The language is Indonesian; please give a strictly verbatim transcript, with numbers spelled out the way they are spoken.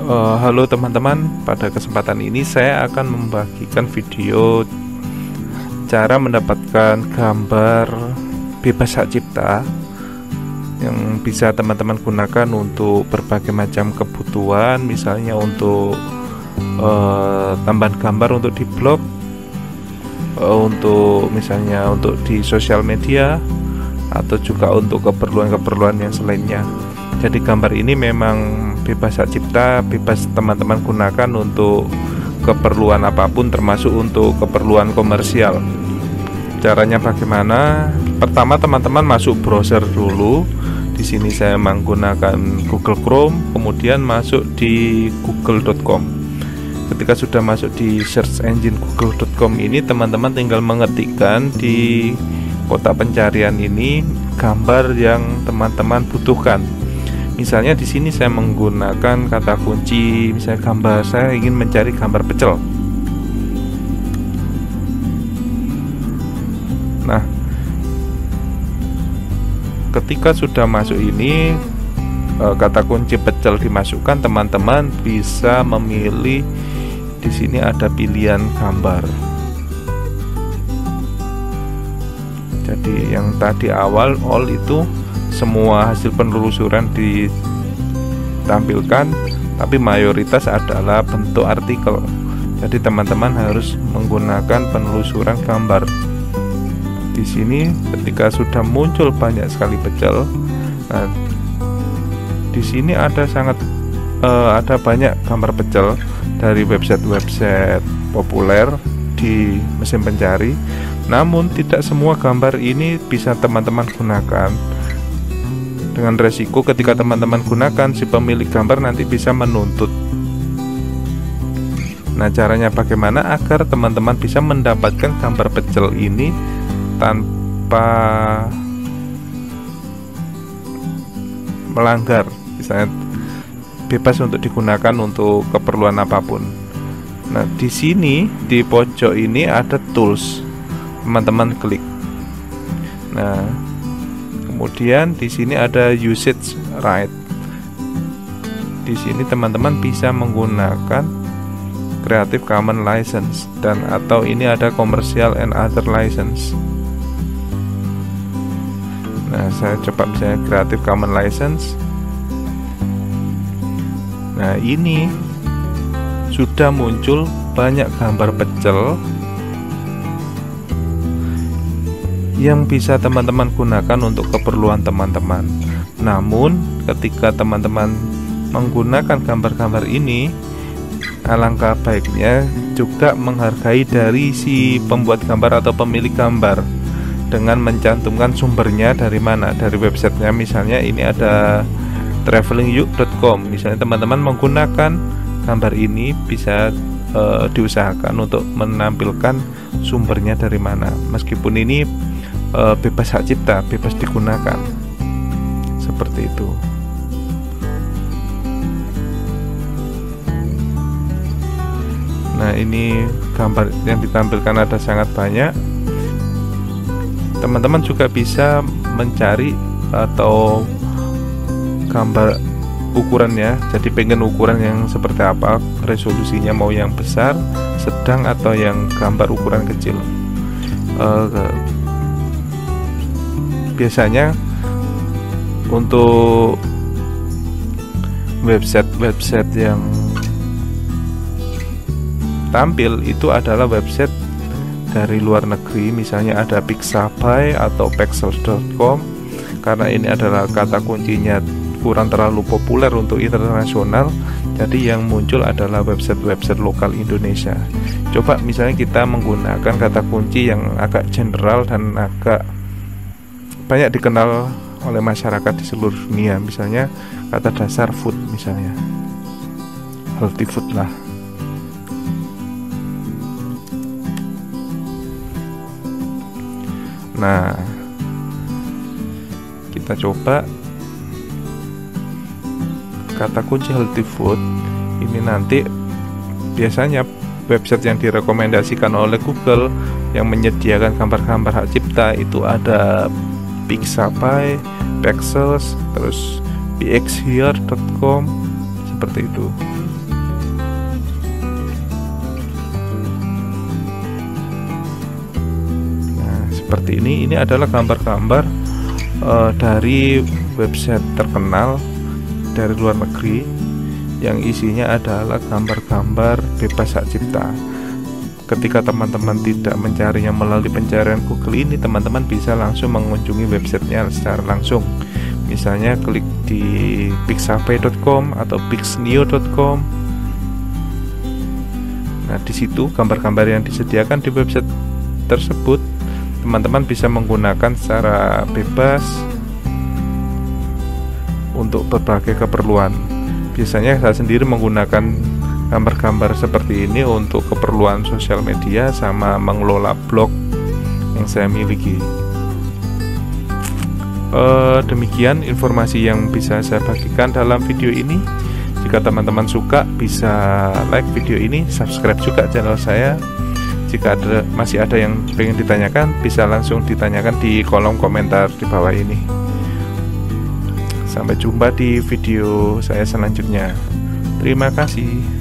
Uh, halo teman-teman, pada kesempatan ini saya akan membagikan video cara mendapatkan gambar bebas hak cipta yang bisa teman-teman gunakan untuk berbagai macam kebutuhan, misalnya untuk uh, tambahan gambar untuk di blog, uh, untuk misalnya untuk di sosial media, atau juga untuk keperluan-keperluan yang selainnya. Jadi gambar ini memang bebas hak cipta, bebas teman-teman gunakan untuk keperluan apapun, termasuk untuk keperluan komersial. Caranya bagaimana? Pertama, teman-teman masuk browser dulu. Di sini saya menggunakan Google Chrome, kemudian masuk di google dot com. Ketika sudah masuk di search engine google dot com ini, teman-teman tinggal mengetikkan di kotak pencarian ini gambar yang teman-teman butuhkan. Misalnya di sini saya menggunakan kata kunci, misalnya gambar, saya ingin mencari gambar pecel. Nah, ketika sudah masuk ini, kata kunci pecel dimasukkan, teman-teman bisa memilih. Di sini ada pilihan gambar. Jadi yang tadi awal all itu semua hasil penelusuran ditampilkan, tapi mayoritas adalah bentuk artikel. Jadi teman-teman harus menggunakan penelusuran gambar. Di sini ketika sudah muncul banyak sekali pecel, nah, di sini ada sangat uh, ada banyak gambar pecel dari website-website populer di mesin pencari. Namun tidak semua gambar ini bisa teman-teman gunakan. Dengan resiko ketika teman-teman gunakan, si pemilik gambar nanti bisa menuntut. Nah, caranya bagaimana agar teman-teman bisa mendapatkan gambar pecel ini tanpa melanggar, misalnya bebas untuk digunakan untuk keperluan apapun. Nah, di sini di pojok ini ada tools, teman-teman klik. Nah, kemudian di sini ada usage right. Di sini teman-teman bisa menggunakan Creative Commons license dan atau ini ada commercial and other license. Nah, saya coba misalnya Creative Commons license. Nah, ini sudah muncul banyak gambar pecel yang bisa teman-teman gunakan untuk keperluan teman-teman. Namun ketika teman-teman menggunakan gambar-gambar ini, alangkah baiknya juga menghargai dari si pembuat gambar atau pemilik gambar dengan mencantumkan sumbernya dari mana, dari websitenya. Misalnya ini ada traveling yuk dot com. Misalnya teman-teman menggunakan gambar ini, bisa uh, diusahakan untuk menampilkan sumbernya dari mana. Meskipun ini Uh, bebas hak cipta, bebas digunakan, seperti itu. Nah, ini gambar yang ditampilkan ada sangat banyak. Teman-teman juga bisa mencari atau gambar ukurannya. Jadi pengen ukuran yang seperti apa, resolusinya mau yang besar, sedang, atau yang gambar ukuran kecil. uh, Biasanya untuk website-website yang tampil itu adalah website dari luar negeri, misalnya ada Pixabay atau Pexels dot com. Karena ini adalah kata kuncinya kurang terlalu populer untuk internasional, jadi yang muncul adalah website-website lokal Indonesia. Coba misalnya kita menggunakan kata kunci yang agak general dan agak banyak dikenal oleh masyarakat di seluruh dunia, misalnya kata dasar food, misalnya healthy food lah. Nah, kita coba kata kunci healthy food ini. Nanti biasanya website yang direkomendasikan oleh Google yang menyediakan gambar-gambar hak cipta itu ada Pixabay, Pexels, terus p x here dot com, seperti itu. seperti ini. Ini adalah gambar-gambar uh, dari website terkenal dari luar negeri yang isinya adalah gambar-gambar bebas hak cipta. Ketika teman-teman tidak mencarinya melalui pencarian Google ini, teman-teman bisa langsung mengunjungi websitenya secara langsung. Misalnya klik di pixabay dot com atau pixneo dot com. Nah, di situ gambar-gambar yang disediakan di website tersebut teman-teman bisa menggunakan secara bebas untuk berbagai keperluan. Biasanya saya sendiri menggunakan gambar-gambar seperti ini untuk keperluan sosial media sama mengelola blog yang saya miliki. Uh, demikian informasi yang bisa saya bagikan dalam video ini. Jika teman-teman suka, bisa like video ini, subscribe juga channel saya. Jika ada, masih ada yang ingin ditanyakan, bisa langsung ditanyakan di kolom komentar di bawah ini. Sampai jumpa di video saya selanjutnya. Terima kasih.